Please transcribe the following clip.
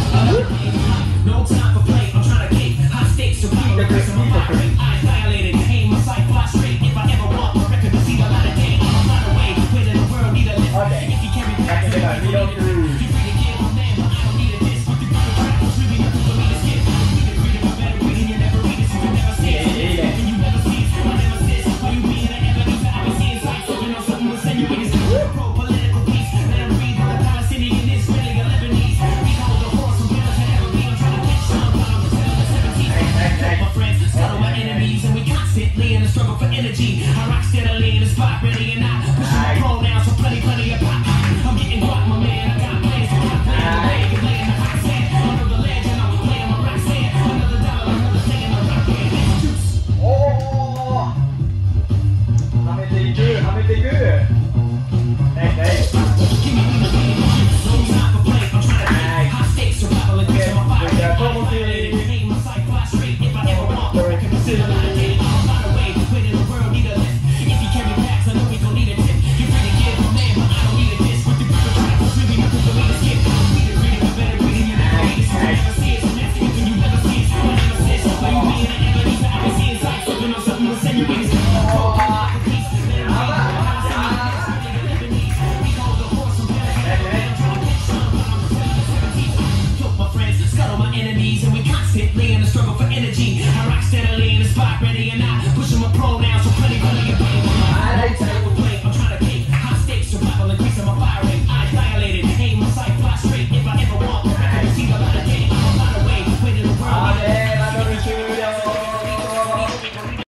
No time for play, I'm trying to kick high stakes, so I violated, aim my sight, fly straight. If I ever want my record to see the light of day, I'm right away. Where in the world need a lift? If you can't be back,